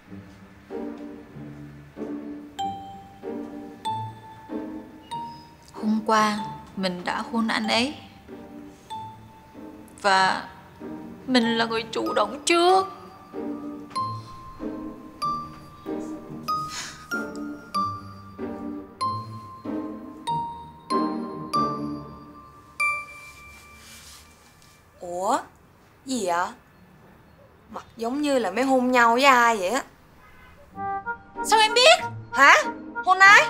Hôm qua mình đã hôn anh ấy. Và mình là người chủ động trước. Ủa? Gì vậy? Mặt giống như là mới hôn nhau với ai vậy á. Sao em biết? Hả? Hôn ai?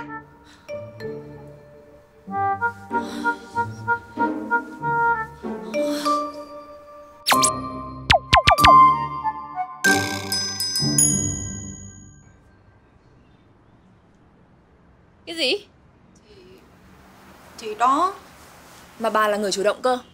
Cái gì? Thì đó. Mà bà là người chủ động cơ.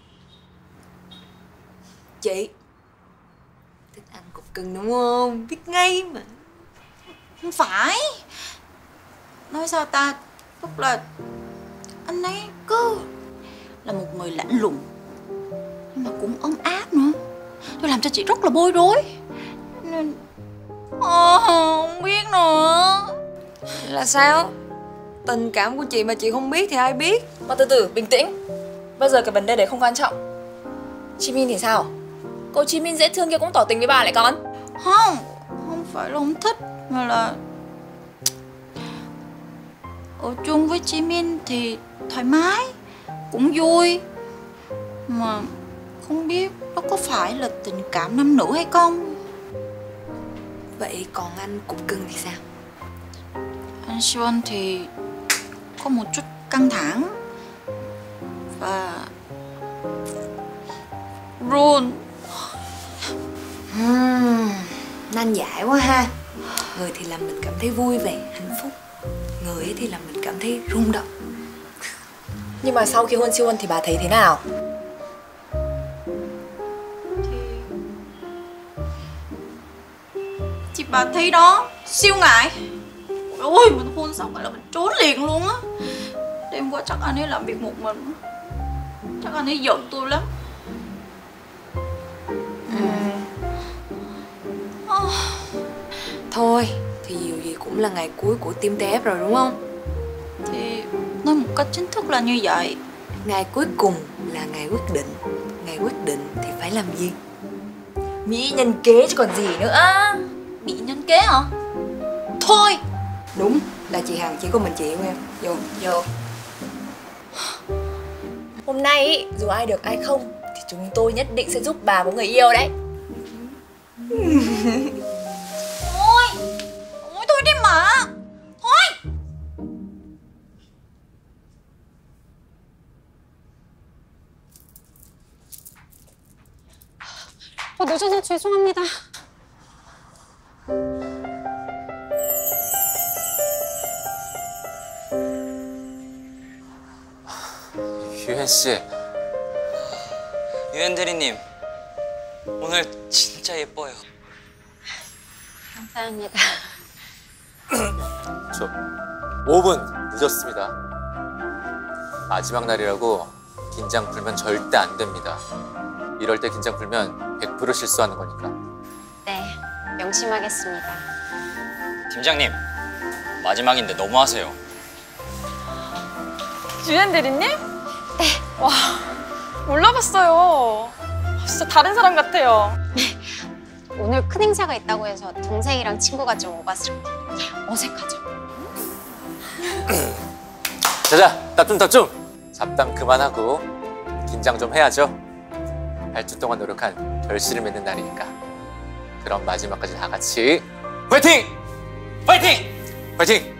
Chị thích ăn cục cưng đúng không? Biết ngay mà. Không phải. Nói sao ta? Tức là anh ấy cứ là một người lạnh lùng, nhưng mà cũng ấm áp nữa. Tôi làm cho chị rất là bối rối. Nên không biết nữa. Là sao? Tình cảm của chị mà chị không biết thì ai biết? Mà từ từ, bình tĩnh. Bây giờ cái vấn đề đấy không quan trọng. Jimin thì sao? Cô Jimin dễ thương kia cũng tỏ tình với bà lại con. Không, không phải là không thích, mà là ở chung với Jimin thì thoải mái, cũng vui. Mà không biết đó có phải là tình cảm nam nữ hay không. Vậy còn anh cục cưng thì sao? Anh Sean thì có một chút căng thẳng và run. Nan giải quá ha. Người thì làm mình cảm thấy vui vẻ, hạnh phúc. Người thì làm mình cảm thấy rung động. Nhưng mà sau khi hôn siêu thì bà thấy thế nào? Chị bà thấy đó, siêu ngại. Ôi, mình hôn xong rồi là mình trốn liền luôn á. Đêm qua chắc anh ấy làm việc một mình. Chắc anh ấy giận tôi lắm. Thôi, thì dù gì cũng là ngày cuối của team TF rồi đúng không? Thì nói một cách chính thức là như vậy. Ngày cuối cùng là ngày quyết định. Ngày quyết định thì phải làm gì? Mỹ nhân kế chứ còn gì nữa. Bị nhân kế hả? Thôi. Đúng, là chị Hằng chỉ có mình chị của em. Vô. Vô. Hôm nay ý, dù ai được ai không thì chúng tôi nhất định sẽ giúp bà có người yêu đấy. Ôi, ôi thôi đi mà. Thôi. 늦어서 죄송합니다. 유현 씨. 유현 대리님, 오늘 진짜 예뻐요. 감사합니다. 저 5분 늦었습니다. 마지막 날이라고 긴장 풀면 절대 안 됩니다. 이럴 때 긴장 풀면 100% 실수하는 거니까. 네, 명심하겠습니다. 팀장님, 마지막인데 너무하세요. 유현 대리님? 네. 와, 몰라봤어요. 진짜 다른 사람 같아요. 오늘 큰 행사가 있다고 해서 동생이랑 친구가 좀 오봤을 때 어색하죠? 자자, 따쫌따쫌! 잡담 그만하고 긴장 좀 해야죠. 8주 동안 노력한 결실을 맺는 날이니까. 그럼 마지막까지 다 같이 화이팅! 화이팅! 화이팅!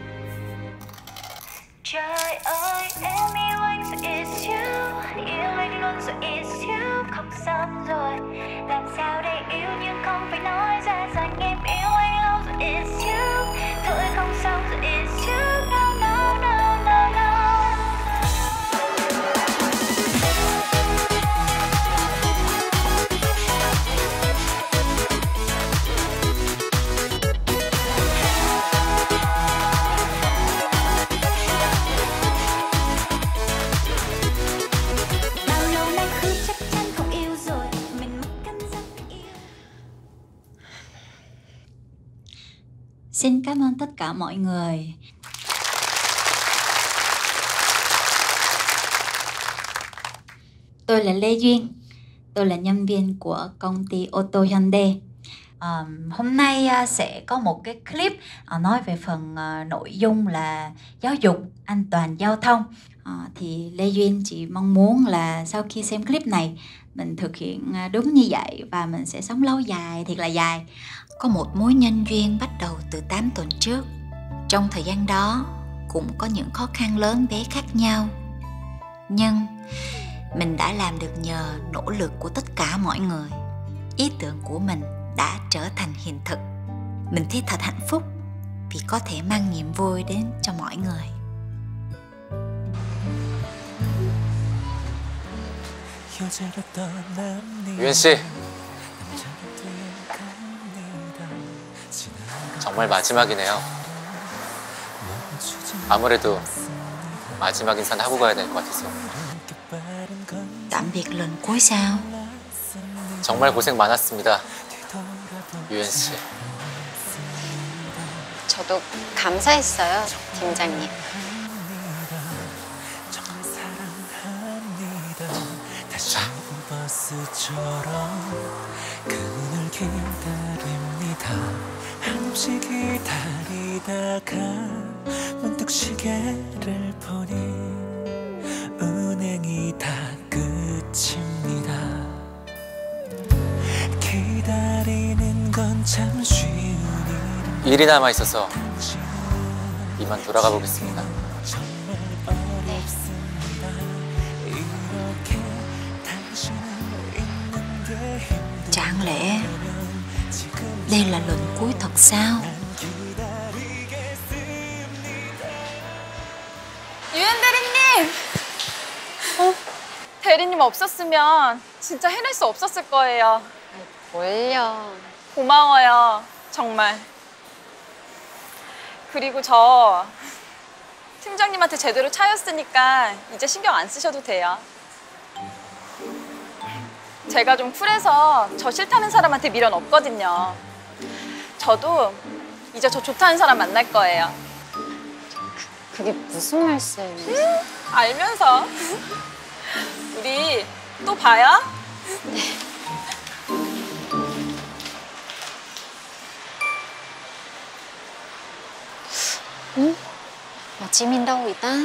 Trời ơi, em yêu anh rồi it's you. Yêu anh luôn rồi it's you. Không xong rồi, làm sao để yêu nhưng không phải nói ra rằng em yêu anh lâu rồi it's you. Thôi không xong rồi it's you. No, no, no, no, no. Xin cảm ơn tất cả mọi người. Tôi là Lê Duyên. Tôi là nhân viên của công ty ô tô Hyundai. Hôm nay sẽ có một cái clip nói về phần nội dung là giáo dục an toàn giao thông. Thì Lê Duyên chỉ mong muốn là sau khi xem clip này mình thực hiện đúng như vậy và mình sẽ sống lâu dài, thiệt là dài. Có một mối nhân duyên bắt đầu từ 8 tuần trước. Trong thời gian đó cũng có những khó khăn lớn bé khác nhau, nhưng mình đã làm được nhờ nỗ lực của tất cả mọi người. Ý tưởng của mình đã trở thành hiện thực. Mình thấy thật hạnh phúc vì có thể mang niềm vui đến cho mọi người. 유엔 씨, 정말 마지막이네요. 아무래도 마지막 인사는 하고 가야 될 것 같아서. Tạm biệt lần cuối sao? 정말 고생 많았습니다, 유엔 씨. 저도 감사했어요, 팀장님. 한없이 기다리다가 문득 시계를 보니 운행이 다 끝입니다. 기다리는 건 참 쉬운 일이 남아 있어서 이만 돌아가 보겠습니다. Chẳng lẽ đây là lần cuối thật sao? 유엔 대리님! 대리님 없었으면 진짜 해낼 수 없었을 거예요. 뭘요? 고마워요, 정말. 그리고 저 팀장님한테 제대로 차였으니까 이제 신경 안 쓰셔도 돼요. 제가 좀 쿨해서 저 싫다는 사람한테 미련 없거든요. 저도 이제 저 좋다는 사람 만날 거예요. 그게 무슨 말씀이세요? 알면서. 우리 또 봐요? Mà Jimin đâu vậy ta?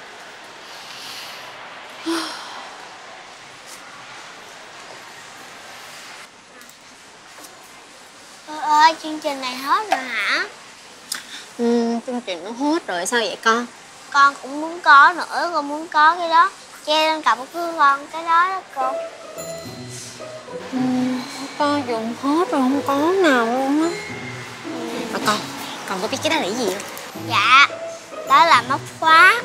ơi, chương trình này hết rồi hả? Chương trình nó hết rồi, sao vậy con? Con cũng muốn có nữa, con muốn có cái đó. Che lên cặp của con cái đó đó cô. Con dùng hết rồi, không có nào luôn á. Mà con có biết cái đó là cái gì không? Dạ, đó là móc khóa.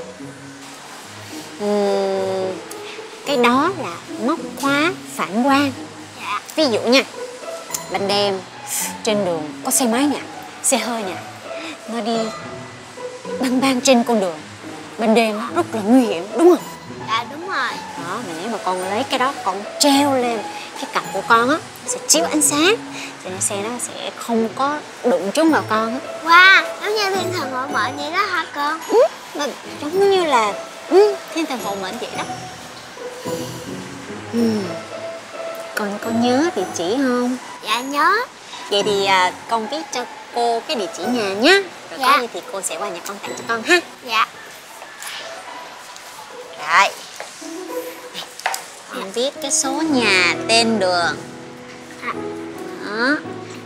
Cái đó là móc khóa phản quang. Dạ. Ví dụ nha, ban đêm trên đường có xe máy nè, xe hơi nè, nó đi băng băng trên con đường, ban đêm rất là nguy hiểm, đúng không? Dạ đúng rồi. Đó, mà nếu mà con lấy cái đó con treo lên cái cặp của con á, sẽ chiếu ánh sáng, cho nên xe đó sẽ không có đụng trúng vào con á. Wow, giống như thiên thần hộ mệnh vậy đó hả con? Nó giống như là thiên thần hộ mệnh vậy đó. Con nhớ địa chỉ không? Dạ nhớ. Vậy thì con viết cho cô cái địa chỉ nhà nhá. Rồi Dạ. có gì thì cô sẽ qua nhà con tặng cho con ha. Dạ. Rồi. Con viết cái số nhà, tên đường. Đó.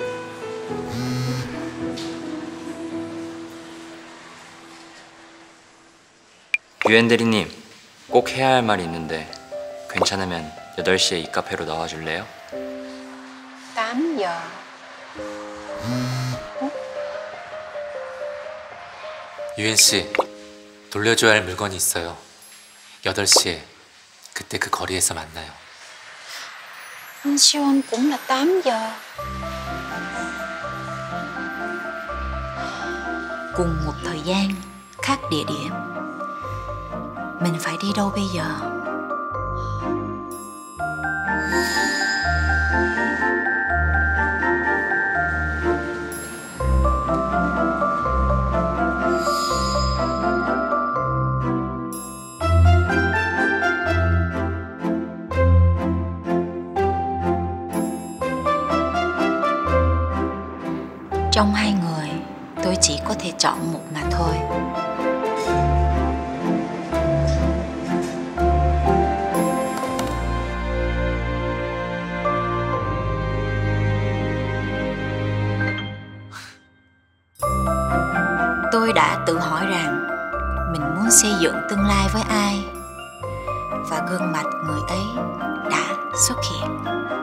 유엔 대리님, 꼭 해야 할 말이 있는데 괜찮으면 8시에 이 카페로 나와줄래요? 8 giờ. 유엔 씨, 돌려줘야 할 물건이 있어요. 8시에 그때 그 거리에서 만나요. Anh siêu anh cũng là 8 giờ. Cùng một thời gian, khác địa điểm. Mình phải đi đâu bây giờ? Trong hai người, tôi chỉ có thể chọn một mà thôi. Tôi đã tự hỏi rằng mình muốn xây dựng tương lai với ai, và gương mặt người ấy đã xuất hiện.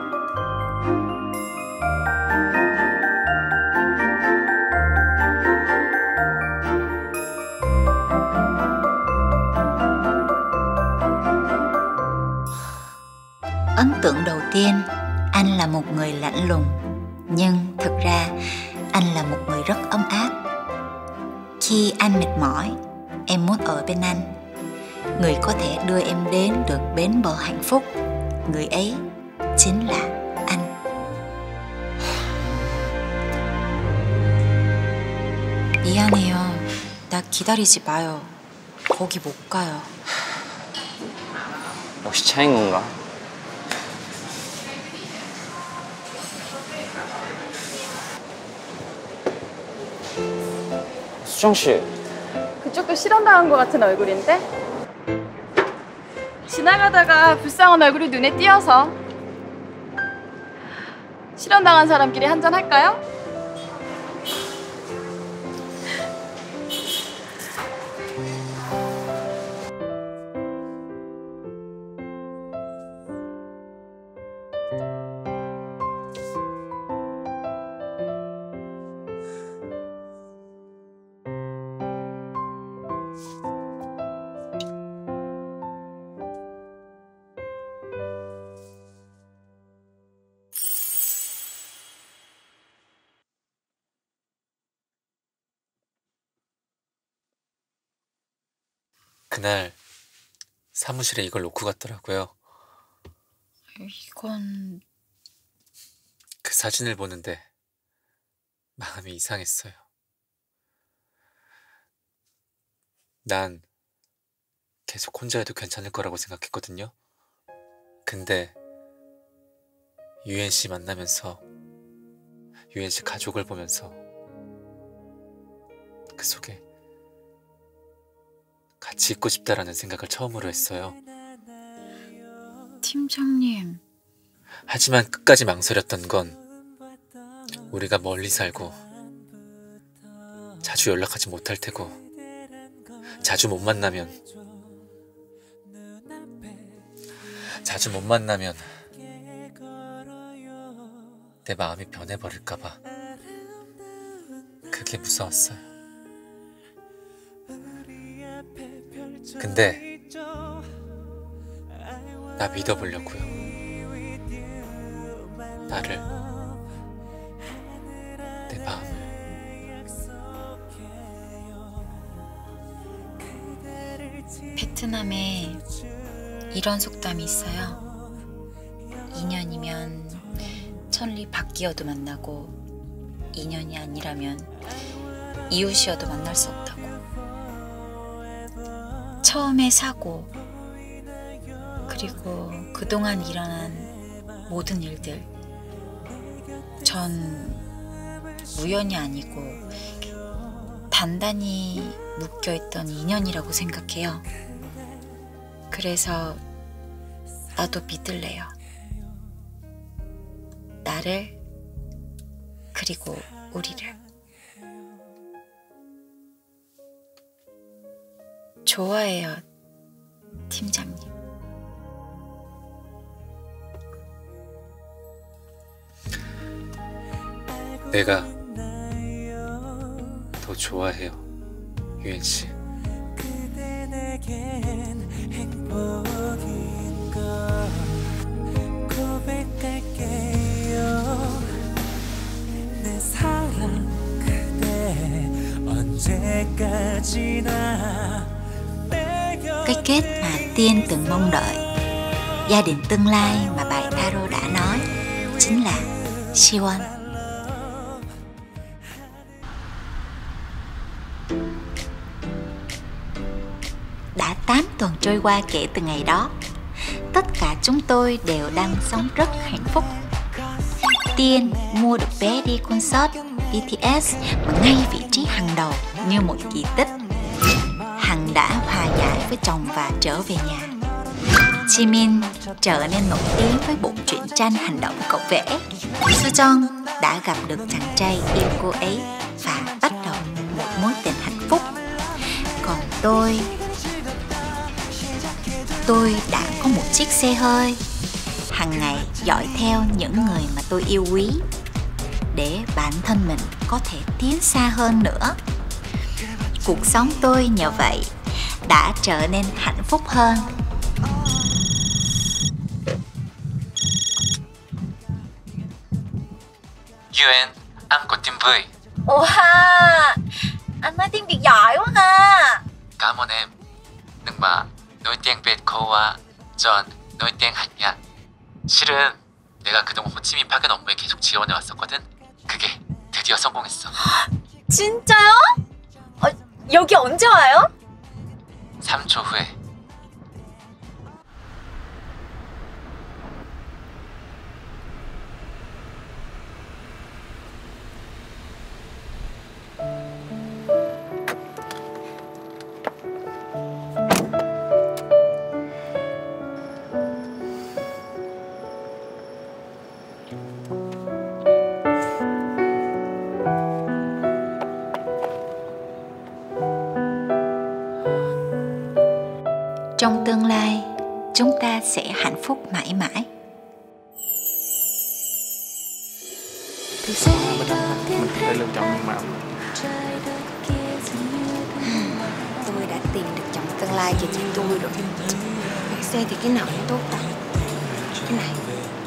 Ấn tượng đầu tiên, anh là một người lạnh lùng, nhưng thực ra anh là một người rất ấm áp. Khi anh mệt mỏi, em muốn ở bên anh. Người có thể đưa em đến được bến bờ hạnh phúc, người ấy chính là anh. 미안해요. 나 기다리지 마요. 거기 못 가요. 혹시 차인 건가? 수정 씨. 그쪽도 실현당한 것 같은 얼굴인데? 지나가다가 불쌍한 얼굴이 눈에 띄어서. 실현당한 사람끼리 한잔 할까요? 그날 사무실에 이걸 놓고 갔더라고요. 이건... 그 사진을 보는데 마음이 이상했어요. 난 계속 혼자여도 괜찮을 거라고 생각했거든요. 근데 유엔 씨 만나면서, 유엔 씨 가족을 보면서 그 속에 같이 있고 싶다라는 생각을 처음으로 했어요. 팀장님. 하지만 끝까지 망설였던 건 우리가 멀리 살고 자주 연락하지 못할 테고 자주 못 만나면 내 마음이 변해버릴까봐 그게 무서웠어요. 근데 나 믿어보려고요. 나를, 내 마음을. 베트남에 이런 속담이 있어요. 2년이면 천리 밖이어도 만나고 2년이 아니라면 이웃이어도 만날 수 없다고. 처음에 사고, 그리고 그동안 일어난 모든 일들, 전 우연이 아니고 단단히 묶여있던 인연이라고 생각해요. 그래서 나도 믿을래요. 나를, 그리고 우리를. 좋아해요, 팀장님. 내가 더 좋아해요, 유엔 씨. 그대 내겐 행복인 걸 고백할게요. 내 사랑 그대 언제까지나. Cái kết mà Tiên từng mong đợi, gia đình tương lai mà bài Tarot đã nói, chính là Siwon. Đã 8 tuần trôi qua kể từ ngày đó. Tất cả chúng tôi đều đang sống rất hạnh phúc. Tiên mua được vé đi concert BTS mà ngay vị trí hàng đầu như một kỳ tích. Hằng đã hòa giải với chồng và trở về nhà. Jimin trở nên nổi tiếng với bộ truyện tranh hành động cậu vẽ. Soo-jong đã gặp được chàng trai yêu cô ấy và bắt đầu một mối tình hạnh phúc. Còn tôi đã có một chiếc xe hơi, hàng ngày dõi theo những người mà tôi yêu quý để bản thân mình có thể tiến xa hơn nữa. Cuộc sống tôi nhờ vậy đã trở nên hạnh phúc hơn. UN, anh có tiếng Việt. Wow, anh nói tiếng Việt giỏi quá ha. Cảm ơn em. Nhưng mà nói tiếng Việt 거와 전 nói tiếng 한야. 실은 내가 그동안 호치민 파견 업무에 계속 지원해 왔었거든. 그게 드디어 성공했어. 진짜요? 여기 언제 와요? 3초 후에. Trong tương lai, chúng ta sẽ hạnh phúc mãi mãi. Mình phải lựa chọn nhân mạo. Tôi đã tìm được chồng tương lai cho chị tôi rồi.買xe thì cái nào cũng tốt ta. Cái này.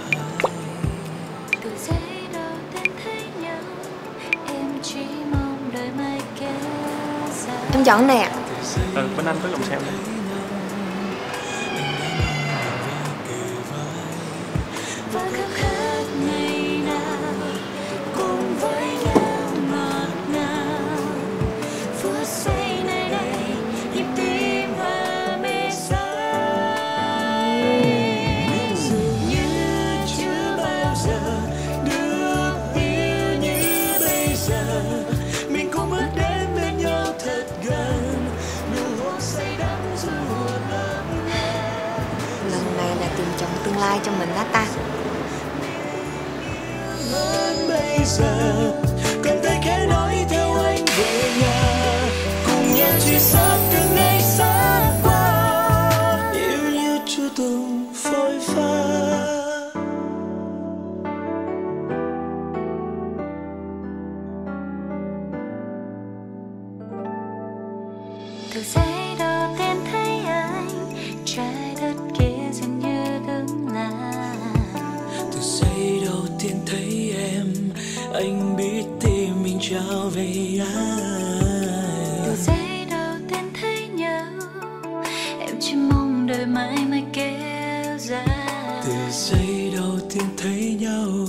Em chọn này ạ. Bên anh có dòng xe này. Lần này là tìm chồng tương lai cho mình đó ta. Bây giờ cần tay khẽ nói theo anh về nhà, cùng nhau truy sát từng ngày xa qua, yêu như chưa từng phôi pha. Từ giây đầu tiên thấy anh, trái đất kia dường như đứng ngang. Từ giây đầu tiên thấy em, anh biết tim mình trao về ai. Từ giây đầu tiên thấy nhau, em chỉ mong đời mãi mãi kéo dài. Từ giây đầu tiên thấy nhau,